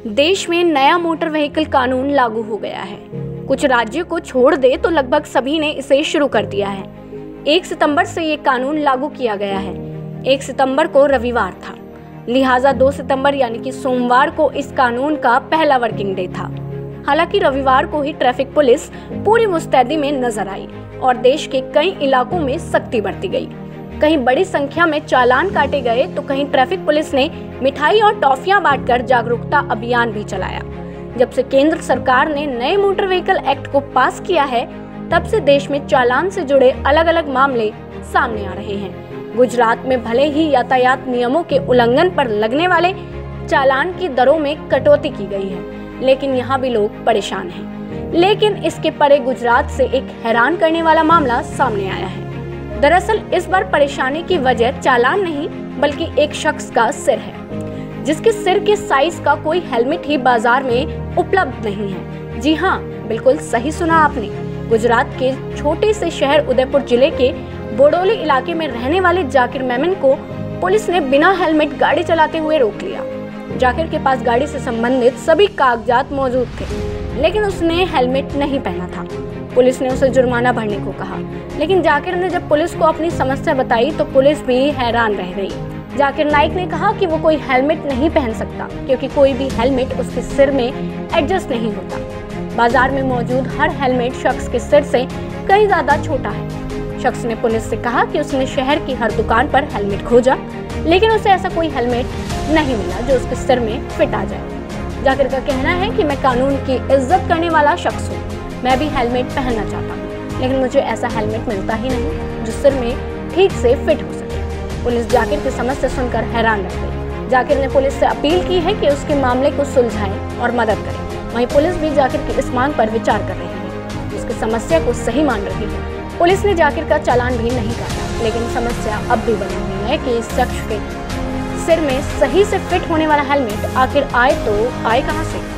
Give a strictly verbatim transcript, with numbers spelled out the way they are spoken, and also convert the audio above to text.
देश में नया मोटर व्हीकल कानून लागू हो गया है। कुछ राज्यों को छोड़ दे तो लगभग सभी ने इसे शुरू कर दिया है। एक सितंबर से ये कानून लागू किया गया है। एक सितंबर को रविवार था, लिहाजा दो सितंबर यानी कि सोमवार को इस कानून का पहला वर्किंग डे था। हालांकि रविवार को ही ट्रैफिक पुलिस पूरी मुस्तैदी में नजर आई और देश के कई इलाकों में सख्ती बरती गई। कहीं बड़ी संख्या में चालान काटे गए तो कहीं ट्रैफिक पुलिस ने मिठाई और टॉफियां बांटकर जागरूकता अभियान भी चलाया। जब से केंद्र सरकार ने नए मोटर व्हीकल एक्ट को पास किया है, तब से देश में चालान से जुड़े अलग अलग मामले सामने आ रहे हैं। गुजरात में भले ही यातायात नियमों के उल्लंघन पर लगने वाले चालान की दरों में कटौती की गई है, लेकिन यहाँ भी लोग परेशान हैं। लेकिन इसके परे गुजरात से एक हैरान करने वाला मामला सामने आया है। दरअसल इस बार परेशानी की वजह चालान नहीं बल्कि एक शख्स का सिर है, जिसके सिर के साइज का कोई हेलमेट ही बाजार में उपलब्ध नहीं है। जी हाँ, बिल्कुल सही सुना आपने। गुजरात के छोटे से शहर उदयपुर जिले के बोडोली इलाके में रहने वाले जाकिर मेमन को पुलिस ने बिना हेलमेट गाड़ी चलाते हुए रोक लिया। जाकिर के पास गाड़ी से संबंधित सभी कागजात मौजूद थे, लेकिन उसने हेलमेट नहीं पहना था। पुलिस ने उसे जुर्माना भरने को कहा, लेकिन जाकिर ने जब पुलिस को अपनी समस्या बताई तो पुलिस भी हैरान रह गई। जाकिर नाइक ने कहा कि वो कोई हेलमेट नहीं पहन सकता क्योंकि कोई भी हेलमेट उसके सिर में एडजस्ट नहीं होता। बाजार में मौजूद हर हेलमेट शख्स के सिर से कहीं ज्यादा छोटा है। शख्स ने पुलिस से कहा कि उसने शहर की हर दुकान पर हेलमेट खोजा, लेकिन उसे ऐसा कोई हेलमेट नहीं मिला जो उसके सिर में फिट आ जाए। जाकिर का कहना है कि मैं कानून की इज्जत करने वाला शख्स हूँ, मैं भी हेलमेट पहनना चाहता हूँ, लेकिन मुझे ऐसा हेलमेट मिलता ही नहीं जो सिर में ठीक से फिट हो सके। पुलिस जाकिर की समस्या सुनकर हैरान रह गई। जाकिर ने पुलिस से अपील की है कि उसके मामले को सुलझाएं और मदद करें। वहीं पुलिस भी जाकिर की इस मांग पर विचार कर रही है, उसकी समस्या को सही मान रही है। पुलिस ने जाकिर का चालान भी नहीं काटा, लेकिन समस्या अब भी बनी हुई है कि इस शख्स के सिर में सही से फिट होने वाला हेलमेट आखिर आए तो आए कहां से।